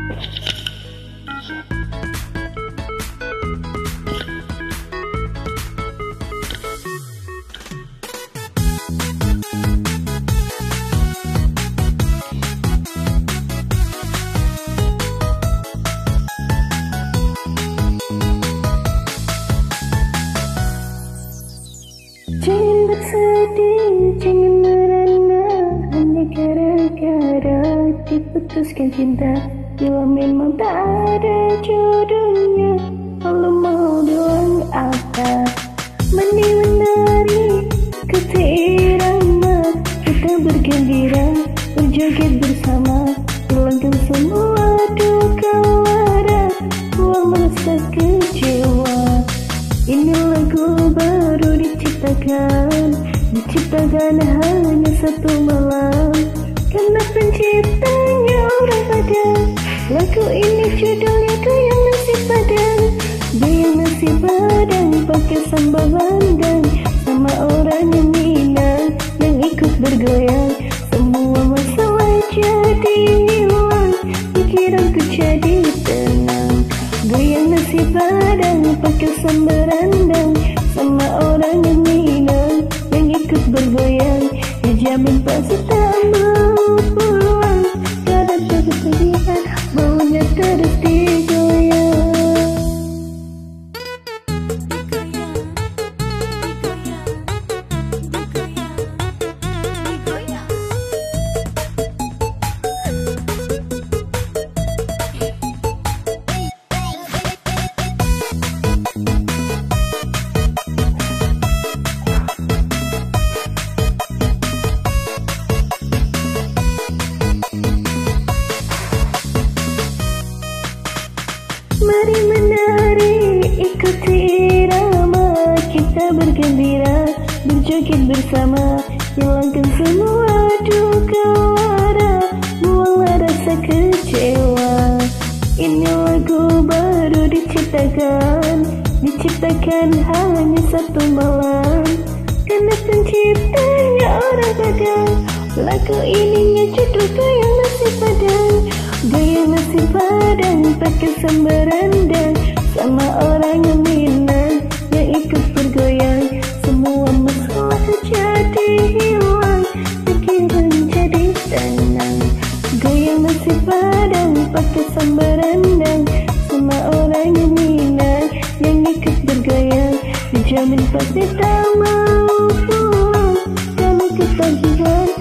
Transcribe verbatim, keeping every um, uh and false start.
Jangan bersedih, jangan merana, hanya gara-gara diputuskan cinta. Bila memang tak ada jodohnya, lalu mau bilang apa? Mending menari kata irama, kita bergembira, berjoget bersama, hilangkan semua duka lara, buang rasa kecewa. Ini lagu baru diciptakan, diciptakan hanya satu malam, karena penciptanya orang padang. Lagu ini judulnya Goyang Nasi Padang. Goyang nasi padang pakai sambal bandang, sama orang yang minang, yang ikut bergoyang. Semua masalah jadi hilang, pikiranku jadi tenang. Goyang nasi padang pakai sambal rendang, sama orang yang minang, yang ikut bergoyang. Dijamin pasti tak mau pulang, kadang terus-terusan maunya terus digoyang. Mari menari, ikuti irama, kita bergembira, berjoget bersama, hilangkan semua duka lara, buanglah rasa kecewa. Ini lagu baru diciptakan, diciptakan hanya satu malam, karena penciptanya orang padang. Lagu ininya judul Goyang Nasi Padang. Goyang nasi padang pakai sambal rendang, sama orang yang minang, yang ikut bergoyang. Semua masalah jadi hilang, pikiran jadi tenang. Goyang nasi padang pakai sambal rendang, sama orang yang minang, yang ikut bergoyang. Dijamin pasti tak mau pulang, karena ketagihan